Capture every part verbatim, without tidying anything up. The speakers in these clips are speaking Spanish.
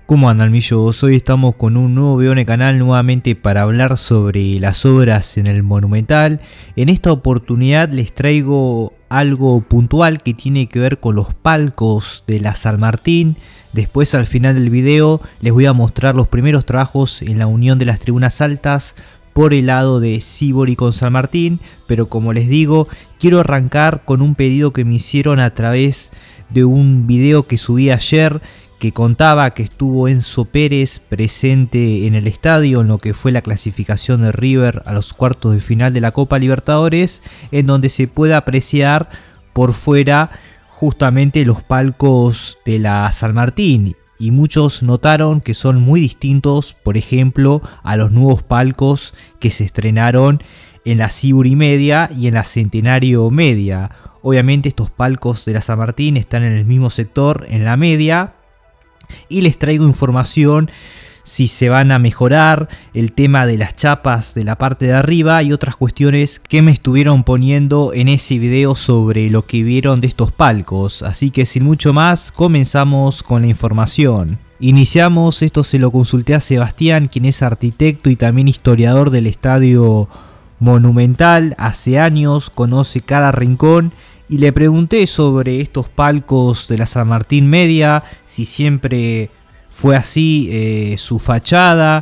¿Cómo andan, millos? Hoy estamos con un nuevo video en el canal nuevamente para hablar sobre las obras en el Monumental. En esta oportunidad les traigo algo puntual que tiene que ver con los palcos de la San Martín. Después, al final del video, les voy a mostrar los primeros trabajos en la unión de las tribunas altas por el lado de Sívori con San Martín. Pero como les digo, quiero arrancar con un pedido que me hicieron a través de un video que subí ayer, que contaba que estuvo Enzo Pérez presente en el estadio en lo que fue la clasificación de River a los cuartos de final de la Copa Libertadores, en donde se puede apreciar por fuera justamente los palcos de la San Martín, y muchos notaron que son muy distintos, por ejemplo, a los nuevos palcos que se estrenaron en la Sívori Media y en la Centenario Media. Obviamente estos palcos de la San Martín están en el mismo sector, en la media, y les traigo información si se van a mejorar el tema de las chapas de la parte de arriba y otras cuestiones que me estuvieron poniendo en ese video sobre lo que vieron de estos palcos. Así que sin mucho más, comenzamos con la información. Iniciamos, esto se lo consulté a Sebastián, quien es arquitecto y también historiador del Estadio Monumental. Hace años conoce cada rincón. Y le pregunté sobre estos palcos de la San Martín Media, si siempre fue así eh, su fachada,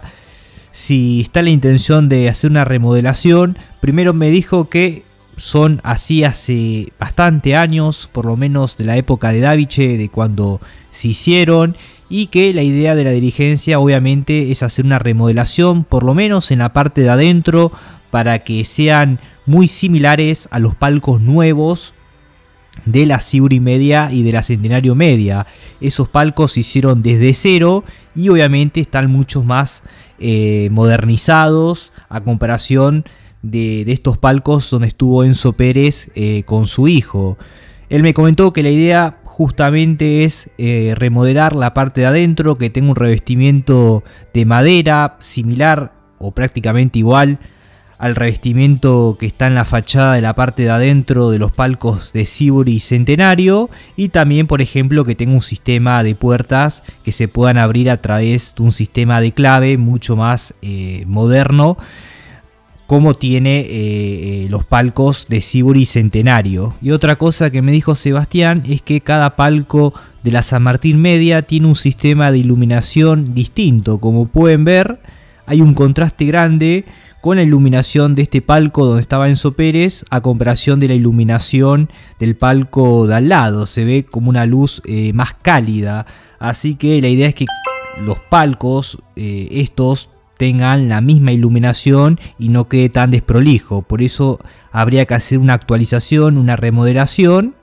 si está la intención de hacer una remodelación. Primero me dijo que son así hace bastante años, por lo menos de la época de Daviche, de cuando se hicieron, y que la idea de la dirigencia obviamente es hacer una remodelación, por lo menos en la parte de adentro, para que sean muy similares a los palcos nuevos de la Sívori Media y de la Centenario Media. Esos palcos se hicieron desde cero y obviamente están mucho más eh, modernizados a comparación de, de estos palcos donde estuvo Enzo Pérez eh, con su hijo. Él me comentó que la idea justamente es eh, remodelar la parte de adentro, que tenga un revestimiento de madera similar o prácticamente igual al revestimiento que está en la fachada de la parte de adentro de los palcos de Sívori y Centenario, y también, por ejemplo, que tenga un sistema de puertas que se puedan abrir a través de un sistema de clave mucho más eh, moderno, como tiene eh, los palcos de Sívori y Centenario. Y otra cosa que me dijo Sebastián es que cada palco de la San Martín Media tiene un sistema de iluminación distinto. Como pueden ver, hay un contraste grande con la iluminación de este palco donde estaba Enzo Pérez a comparación de la iluminación del palco de al lado. Se ve como una luz eh, más cálida. Así que la idea es que los palcos eh, estos tengan la misma iluminación y no quede tan desprolijo. Por eso habría que hacer una actualización, una remodelación.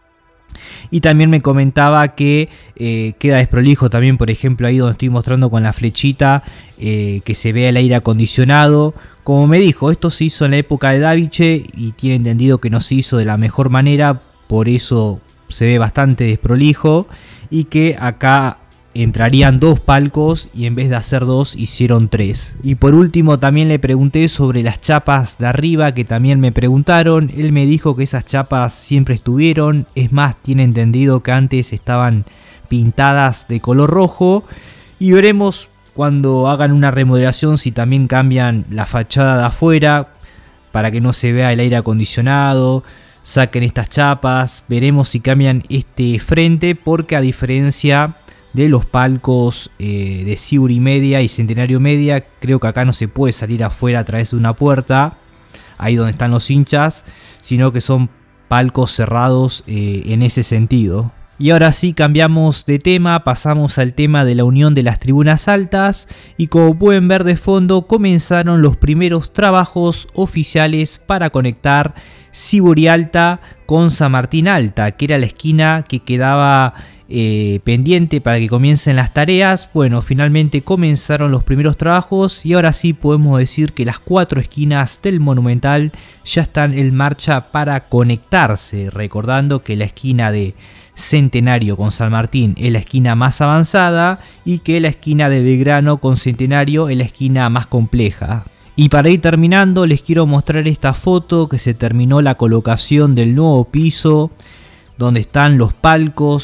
Y también me comentaba que eh, queda desprolijo también, por ejemplo, ahí donde estoy mostrando con la flechita, eh, que se vea el aire acondicionado. Como me dijo, esto se hizo en la época de Daviche y tiene entendido que no se hizo de la mejor manera, por eso se ve bastante desprolijo, y que acá entrarían dos palcos y en vez de hacer dos hicieron tres. Y por último también le pregunté sobre las chapas de arriba, que también me preguntaron. Él me dijo que esas chapas siempre estuvieron, es más, tiene entendido que antes estaban pintadas de color rojo, y veremos cuando hagan una remodelación si también cambian la fachada de afuera para que no se vea el aire acondicionado, saquen estas chapas. Veremos si cambian este frente, porque a diferencia de los palcos eh, de Sívori Media y Centenario Media, creo que acá no se puede salir afuera a través de una puerta, ahí donde están los hinchas, sino que son palcos cerrados eh, en ese sentido. Y ahora sí, cambiamos de tema, pasamos al tema de la unión de las tribunas altas, y como pueden ver de fondo comenzaron los primeros trabajos oficiales para conectar Sívori Alta con San Martín Alta, que era la esquina que quedaba Eh, pendiente para que comiencen las tareas. Bueno, finalmente comenzaron los primeros trabajos y ahora sí podemos decir que las cuatro esquinas del Monumental ya están en marcha para conectarse, recordando que la esquina de Centenario con San Martín es la esquina más avanzada y que la esquina de Belgrano con Centenario es la esquina más compleja. Y para ir terminando, les quiero mostrar esta foto que se terminó la colocación del nuevo piso, donde están los palcos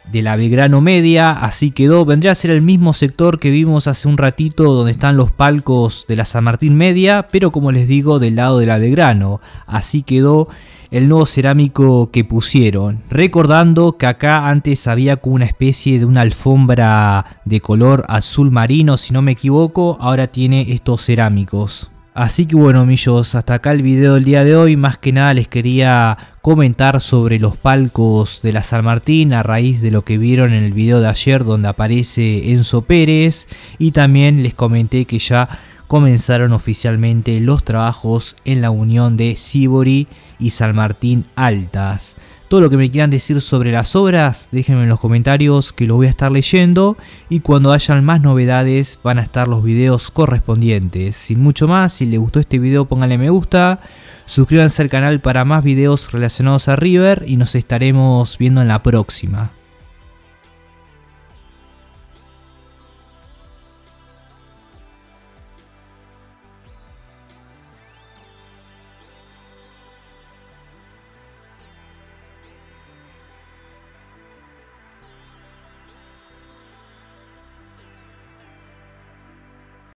de la Belgrano Media, así quedó. Vendría a ser el mismo sector que vimos hace un ratito donde están los palcos de la San Martín Media, pero como les digo, del lado de la Belgrano. Así quedó el nuevo cerámico que pusieron, recordando que acá antes había como una especie de una alfombra de color azul marino, si no me equivoco. Ahora tiene estos cerámicos. Así que bueno, millos, hasta acá el video del día de hoy. Más que nada les quería comentar sobre los palcos de la San Martín a raíz de lo que vieron en el video de ayer donde aparece Enzo Pérez, y también les comenté que ya comenzaron oficialmente los trabajos en la unión de Sibori y San Martín Altas. Todo lo que me quieran decir sobre las obras, déjenme en los comentarios que los voy a estar leyendo, y cuando hayan más novedades van a estar los videos correspondientes. Sin mucho más, si les gustó este video pónganle me gusta, suscríbanse al canal para más videos relacionados a River y nos estaremos viendo en la próxima.